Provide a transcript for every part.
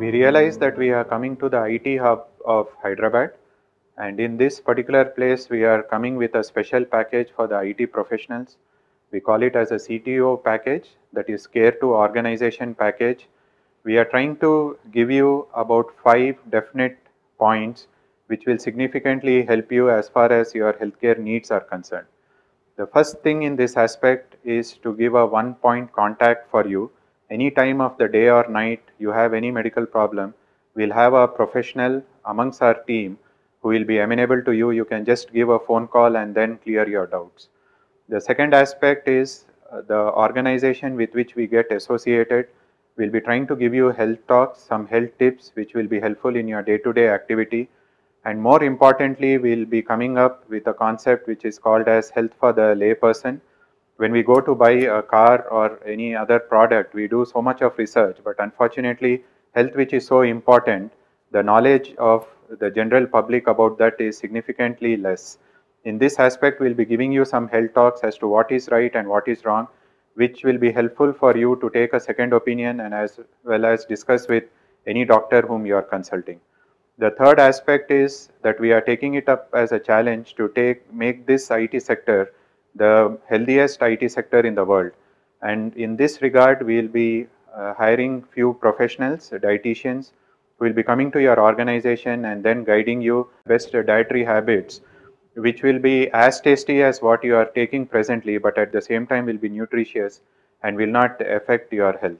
We realize that we are coming to the IT hub of Hyderabad, and in this particular place we are coming with a special package for the IT professionals. We call it as a CTO package, that is Care to Organization package. We are trying to give you about 5 definite points which will significantly help you as far as your healthcare needs are concerned. The first thing in this aspect is to give a one point contact for you. Any time of the day or night you have any medical problem, we'll have a professional amongst our team who will be amenable to you. You can just give a phone call and then clear your doubts. The second aspect is the organization with which we get associated. We'll be trying to give you health talks, some health tips which will be helpful in your day-to-day activity. And more importantly, we'll be coming up with a concept which is called as health for the layperson. When we go to buy a car or any other product, we do so much of research, but unfortunately, health which is so important, the knowledge of the general public about that is significantly less. In this aspect, we'll be giving you some health talks as to what is right and what is wrong, which will be helpful for you to take a second opinion and as well as discuss with any doctor whom you are consulting. The third aspect is that we are taking it up as a challenge to make this IT sector the healthiest IT sector in the world. And in this regard, we will be hiring few professionals, dietitians, who will be coming to your organization and then guiding you best dietary habits, which will be as tasty as what you are taking presently, but at the same time will be nutritious and will not affect your health.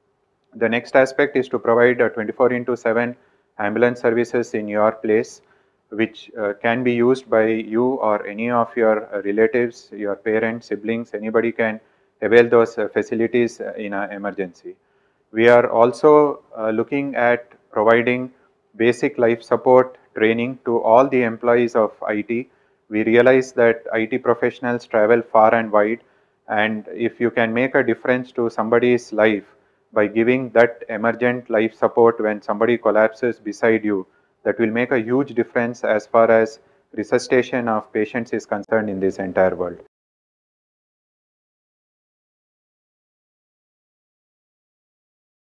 The next aspect is to provide a 24/7 ambulance services in your place, which can be used by you or any of your relatives, your parents, siblings, anybody can avail those facilities in an emergency. We are also looking at providing basic life support training to all the employees of IT. We realize that IT professionals travel far and wide, and if you can make a difference to somebody's life by giving that emergent life support when somebody collapses beside you, that will make a huge difference as far as resuscitation of patients is concerned in this entire world.